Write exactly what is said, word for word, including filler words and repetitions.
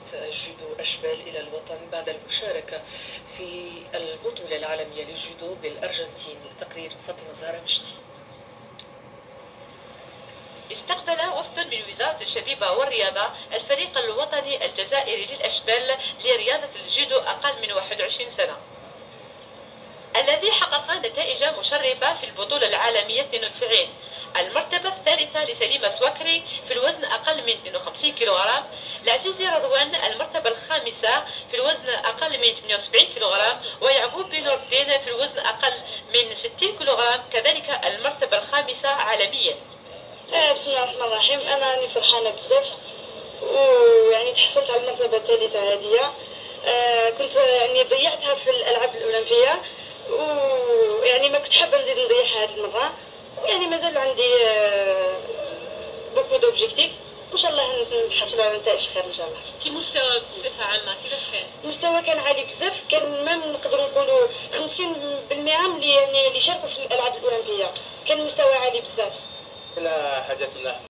جودو أشبال إلى الوطن بعد المشاركة في البطولة العالمية للجودو بالأرجنتين. تقرير فاطمة زهرة مشتي. استقبل وفد من وزارة الشبيبة والرياضة الفريق الوطني الجزائري للأشبال لرياضة الجودو أقل من واحد وعشرين سنة، الذي حقق نتائج مشرفة في البطولة العالمية اثنين وتسعين، المرتبة الثالثة لسليمة سواكري في الوزن أقل من اثنين وخمسين كيلوغرام، لعزيزي رضوان المرتبة الخامسة في الوزن أقل من ثمانية وسبعين كيلوغرام، ويعقوب بن نور الدين في الوزن أقل من ستين كيلوغرام، كذلك المرتبة الخامسة عالميا. آه بسم الله الرحمن الرحيم. انا راني فرحانه بزاف، ويعني تحصلت على المرتبه الثالثه هذه. آه كنت يعني ضيعتها في الالعاب الاولمبيه، ويعني ما كنت حابه نزيد نضيعها هذه المره. يعني مازال عندي آه بوكو دوبجيكتيف، وان شاء الله نحصلوا على نتائج خير ان شاء الله. كي مستوى بصفه عامه كيفاش كان؟ المستوى كان عالي بزاف، كان مام نقدروا نقولوا خمسين بالمئة اللي يعني اللي شاركوا في الالعاب الاولمبيه، كان مستوى عالي بزاف. لا حاجة الله.